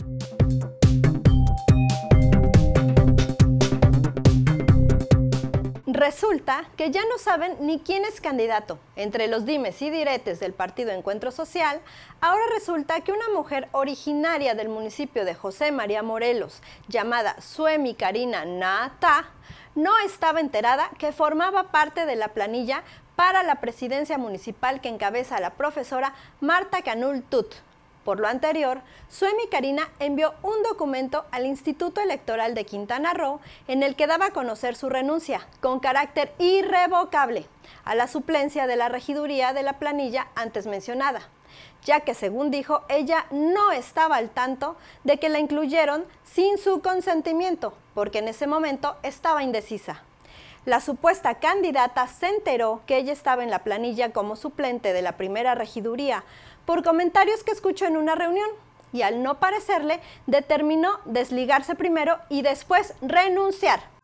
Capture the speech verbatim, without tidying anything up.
Resulta que ya no saben ni quién es candidato. Entre los dimes y diretes del partido Encuentro Social, ahora resulta que una mujer originaria del municipio de José María Morelos, llamada Suemi Karina Naatá, no estaba enterada que formaba parte de la planilla para la presidencia municipal que encabeza la profesora Marta Canul Tut. Por lo anterior, Suemi Karina envió un documento al Instituto Electoral de Quintana Roo en el que daba a conocer su renuncia, con carácter irrevocable, a la suplencia de la regiduría de la planilla antes mencionada, ya que, según dijo, ella no estaba al tanto de que la incluyeron sin su consentimiento, porque en ese momento estaba indecisa. La supuesta candidata se enteró que ella estaba en la planilla como suplente de la primera regiduría por comentarios que escuchó en una reunión y, al no parecerle, determinó desligarse primero y después renunciar.